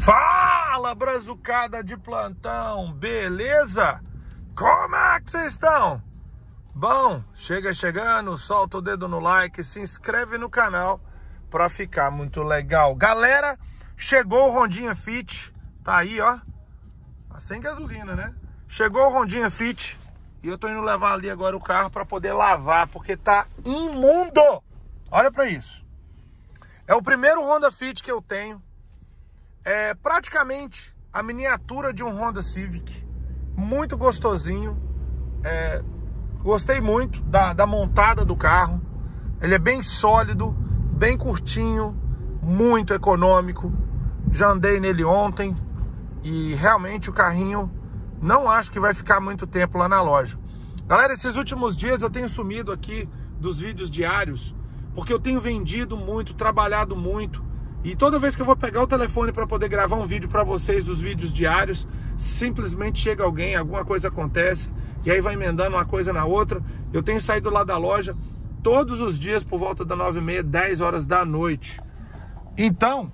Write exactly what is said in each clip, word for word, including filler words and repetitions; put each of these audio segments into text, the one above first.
Fala, brazucada de plantão, beleza? Como é que vocês estão? Bom, chega chegando, solta o dedo no like, se inscreve no canal pra ficar muito legal. Galera, chegou o Hondinha Fit, tá aí, ó, sem gasolina, né? Chegou o Hondinha Fit e eu tô indo levar ali agora o carro pra poder lavar, porque tá imundo. Olha pra isso. É o primeiro Honda Fit que eu tenho. É praticamente a miniatura de um Honda Civic. Muito gostosinho. É, gostei muito da, da montada do carro. Ele é bem sólido, bem curtinho, muito econômico. Já andei nele ontem e realmente o carrinho não acho que vai ficar muito tempo lá na loja. Galera, esses últimos dias eu tenho sumido aqui dos vídeos diários, porque eu tenho vendido muito, trabalhado muito. E toda vez que eu vou pegar o telefone para poder gravar um vídeo para vocês dos vídeos diários, simplesmente chega alguém, alguma coisa acontece, e aí vai emendando uma coisa na outra. Eu tenho saído lá da loja todos os dias por volta das nove e meia, dez horas da noite. Então,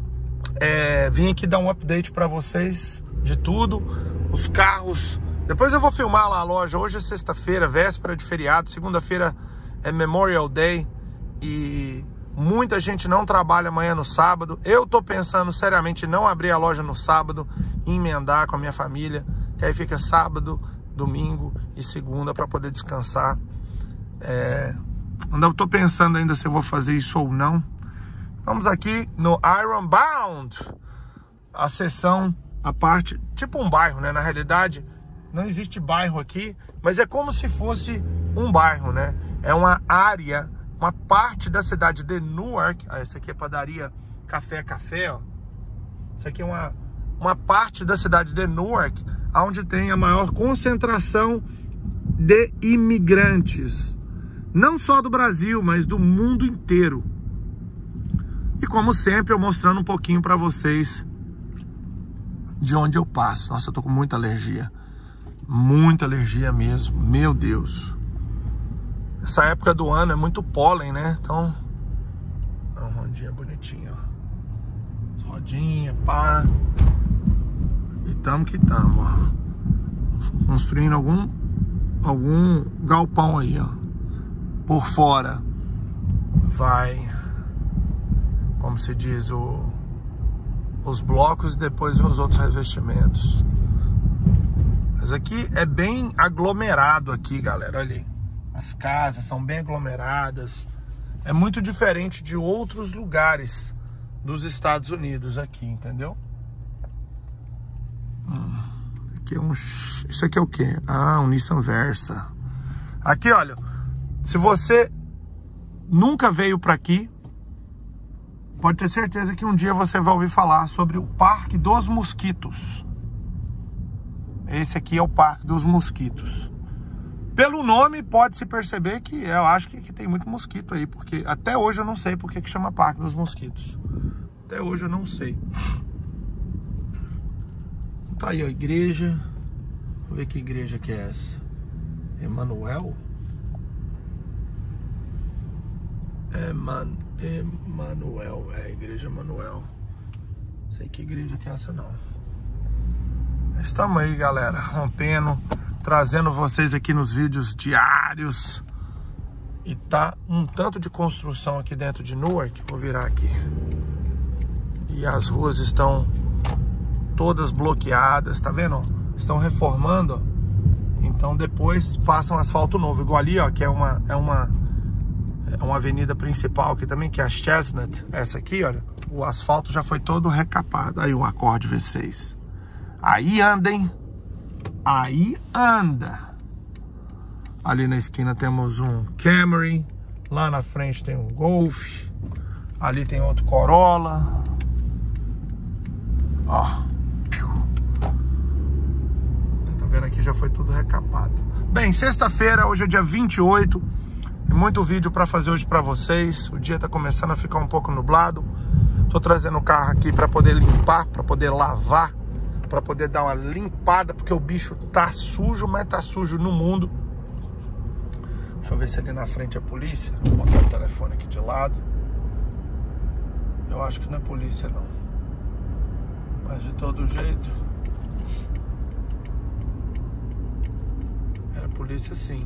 é, vim aqui dar um update para vocês de tudo, os carros. Depois eu vou filmar lá a loja. Hoje é sexta-feira, véspera de feriado, segunda-feira é Memorial Day e muita gente não trabalha amanhã no sábado. Eu tô pensando seriamente em não abrir a loja no sábado e emendar com a minha família, que aí fica sábado, domingo e segunda para poder descansar. É... Eu tô pensando ainda se eu vou fazer isso ou não. Vamos aqui no Ironbound, a seção, a parte, tipo um bairro, né? Na realidade, não existe bairro aqui, mas é como se fosse um bairro, né? É uma área, uma parte da cidade de Newark. Ah, essa aqui é padaria Café Café, ó. Isso aqui é uma, uma parte da cidade de Newark, onde tem a maior concentração de imigrantes. Não só do Brasil, mas do mundo inteiro. E como sempre, eu mostrando um pouquinho para vocês de onde eu passo. Nossa, eu tô com muita alergia. Muita alergia mesmo, meu Deus. Essa época do ano é muito pólen, né? Então, é uma rodinha bonitinha, ó. Rodinha, pá. E tamo que tamo, ó. Construindo algum, algum galpão aí, ó. Por fora vai, como se diz, o, os blocos e depois os outros revestimentos. Mas aqui é bem aglomerado aqui, galera, olha aí. As casas são bem aglomeradas. É muito diferente de outros lugares dos Estados Unidos aqui, entendeu? Hum, aqui é um... Isso aqui é o quê? Ah, um Nissan Versa. Aqui, olha, se você nunca veio para aqui, pode ter certeza que um dia você vai ouvir falar sobre o Parque dos Mosquitos. Esse aqui é o Parque dos Mosquitos. Pelo nome, pode-se perceber que eu acho que, que tem muito mosquito aí, porque até hoje eu não sei porque que chama Parque dos Mosquitos. Até hoje eu não sei. Tá aí a igreja. Vou ver que igreja que é essa. Emanuel? Eman... Emanuel, é a igreja Emanuel. Não sei que igreja que é essa não. Estamos aí, galera, rompendo, trazendo vocês aqui nos vídeos diários. E tá um tanto de construção aqui dentro de Newark. Vou virar aqui. E as ruas estão todas bloqueadas, tá vendo? Estão reformando. Então depois passam asfalto novo. Igual ali, ó, que é uma, é uma, é uma avenida principal aqui também, que é a Chestnut. Essa aqui, olha, o asfalto já foi todo recapado. Aí o Accord V seis. Aí anda, hein? Aí anda. Ali na esquina temos um Camry. Lá na frente tem um Golf. Ali tem outro Corolla. Ó. Tá vendo aqui? Já foi tudo recapado. Bem, sexta-feira, hoje é dia vinte e oito. Tem muito vídeo pra fazer hoje pra vocês. O dia tá começando a ficar um pouco nublado. Tô trazendo o carro aqui pra poder limpar, pra poder lavar, pra poder dar uma limpada, porque o bicho tá sujo, mas tá sujo no mundo. Deixa eu ver se ali na frente é polícia. Vou botar o telefone aqui de lado. Eu acho que não é polícia, não. Mas de todo jeito, era polícia sim.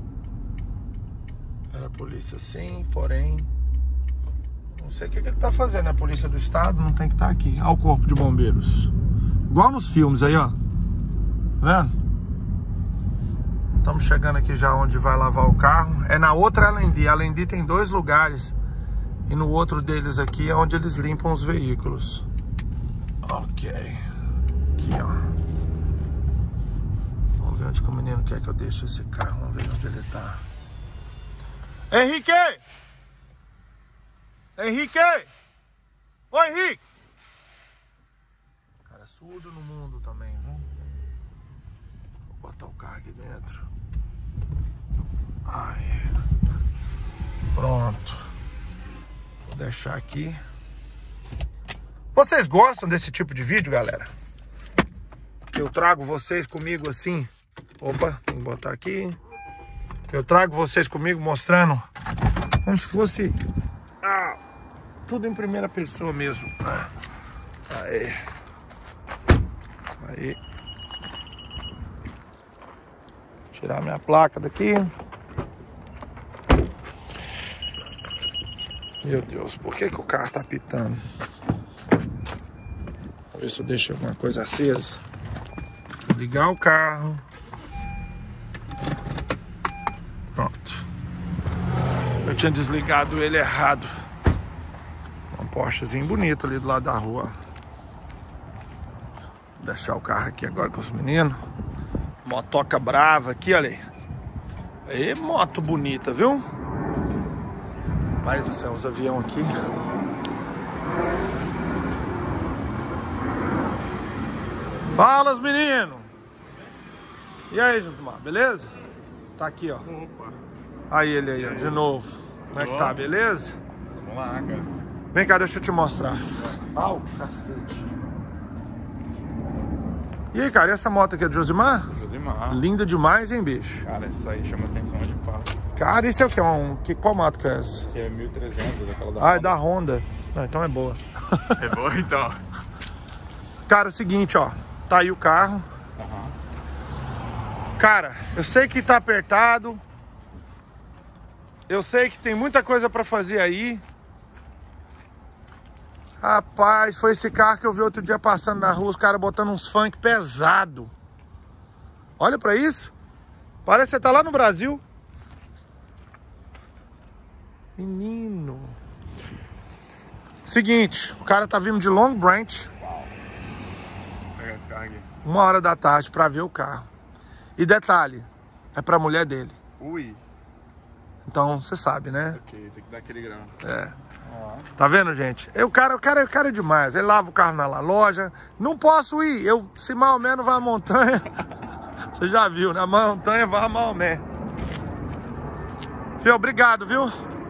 Era polícia sim, porém, não sei o que, que ele tá fazendo. A polícia do estado não tem que estar aqui. Olha o corpo de bombeiros. Igual nos filmes aí, ó. Tá vendo? Estamos chegando aqui já onde vai lavar o carro. É na outra L and D. A L and D tem dois lugares. E no outro deles aqui é onde eles limpam os veículos. Ok. Aqui, ó. Vamos ver onde que o menino quer que eu deixe esse carro. Vamos ver onde ele tá. Henrique! Henrique! Oi, Henrique! Cara, surdo no mundo também, viu? Vou botar o carro aqui dentro. Aí. Pronto. Vou deixar aqui. Vocês gostam desse tipo de vídeo, galera? Eu trago vocês comigo assim. Opa, tem que botar aqui. Eu trago vocês comigo mostrando como se fosse ah, tudo em primeira pessoa mesmo. Aí. Aí. Tirar minha placa daqui. Meu Deus, por que que o carro tá pitando? Vou ver se eu deixo alguma coisa acesa. Vou ligar o carro. Pronto. Eu tinha desligado ele errado. Um Porschezinho bonito ali do lado da rua. Vou deixar o carro aqui agora com os meninos. Motoca brava aqui, olha aí. Aí, moto bonita, viu? Pai do céu, os aviões aqui. Fala, meninos! E aí, Juntumar, beleza? Tá aqui, ó. Opa. Aí ele aí, ó, de novo. Como é que tá, beleza? Vamos lá, cara. Vem cá, deixa eu te mostrar. Au, cacete. E aí, cara, e essa moto aqui é do Josimar? Josimar. Linda demais, hein, bicho? Cara, isso aí chama atenção de passo. Cara, isso é o que? Um, que, qual moto que é essa? Que é mil e trezentos, aquela da Ah, Honda. é da Honda. Não, então é boa. É boa, então. Cara, é o seguinte, ó. Tá aí o carro. Uhum. Cara, eu sei que tá apertado. Eu sei que tem muita coisa pra fazer aí. Rapaz, foi esse carro que eu vi outro dia passando na rua, os caras botando uns funk pesado. Olha pra isso. Parece que você tá lá no Brasil. Menino. Seguinte, o cara tá vindo de Long Branch. Uau. Vou pegar esse carro aqui. Uma hora da tarde pra ver o carro. E detalhe, é pra mulher dele. Ui. Então, você sabe, né? Ok, tem que dar aquele grão. É. Ó. Tá vendo, gente? Eu, o, cara, o, cara, o cara é demais. Ele lava o carro na loja. Não posso ir. Eu, se Maomé não vai à montanha... Você já viu, né? A montanha vai a Maomé. Fio, obrigado, viu?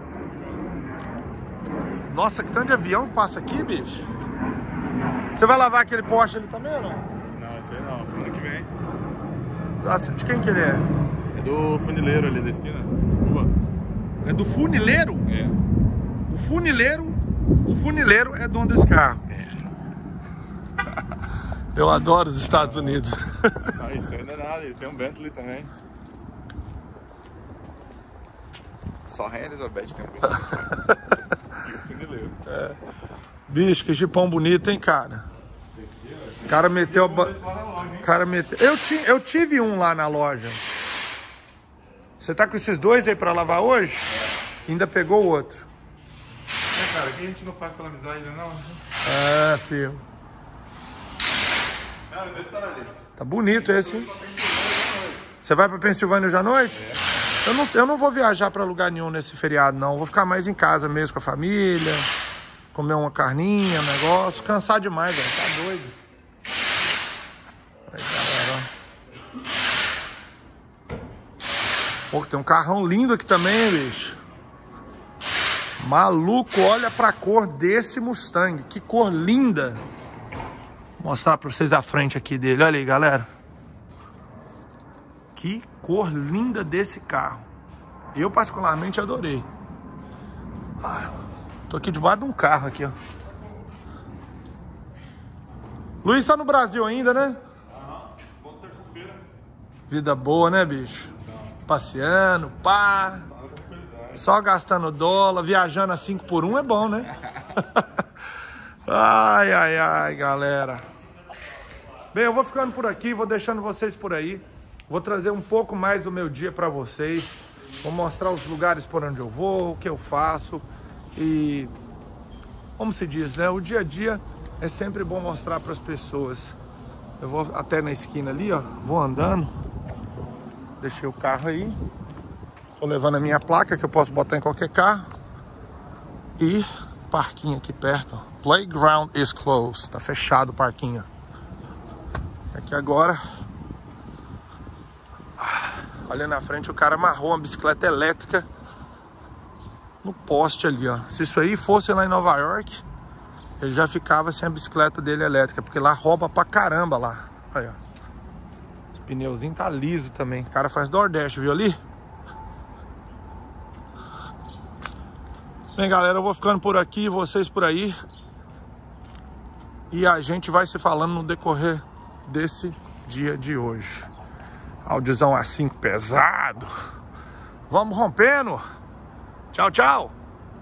Nossa, que tanto de avião que passa aqui, bicho. Você vai lavar aquele Porsche ali também ou não? Não, sei não. Semana que vem. De quem que ele é? É do funileiro ali da esquina. Rua. É do funileiro? É. O funileiro, o funileiro é dono desse carro. É. Eu adoro os Estados Unidos. Ah, isso ainda é nada. Ele tem um Bentley também. Só a Elizabeth tem um Bentley. E o funileiro. É. Bicho, que jipão bonito, hein, cara? O cara meteu... Ba... cara meteu... Eu, ti... eu tive um lá na loja. Você tá com esses dois aí pra lavar hoje? É. Ainda pegou o outro. É, cara, aqui a gente não faz pela amizade, não. É, filho. Não, detalhe. Tá bonito esse, hein? Você vai pra Pensilvânia hoje à noite? É. Eu não, eu não vou viajar pra lugar nenhum nesse feriado, não. Vou ficar mais em casa mesmo com a família. Comer uma carninha, um negócio. Cansar demais, velho. Tá doido. Aí, galera, ó. Pô, tem um carrão lindo aqui também, bicho. Maluco, olha pra cor desse Mustang. Que cor linda. Vou mostrar pra vocês a frente aqui dele. Olha aí, galera. Que cor linda desse carro. Eu particularmente adorei. Ah, tô aqui debaixo de um carro aqui, ó. Luiz tá no Brasil ainda, né? Aham, volta terça-feira. Vida boa, né, bicho? Passeando, pá. Só gastando dólar, viajando a cinco por um é bom, né? Ai, ai, ai, galera. Bem, eu vou ficando por aqui, vou deixando vocês por aí. Vou trazer um pouco mais do meu dia pra vocês. Vou mostrar os lugares por onde eu vou, o que eu faço. E, como se diz, né? O dia a dia é sempre bom mostrar para as pessoas. Eu vou até na esquina ali, ó. Vou andando. Deixei o carro aí. Tô levando a minha placa, que eu posso botar em qualquer carro. E parquinho aqui perto, ó. Playground is closed. Tá fechado o parquinho. Aqui agora... Olha na frente, o cara amarrou uma bicicleta elétrica no poste ali, ó. Se isso aí fosse lá em Nova York, ele já ficava sem a bicicleta dele elétrica, porque lá rouba pra caramba lá. Aí, ó. Os pneuzinhos tá liso também. O cara faz DoorDash, viu ali? Bem, galera, eu vou ficando por aqui, vocês por aí. E a gente vai se falando no decorrer desse dia de hoje. Áudiozão assim pesado. Vamos rompendo. Tchau, tchau.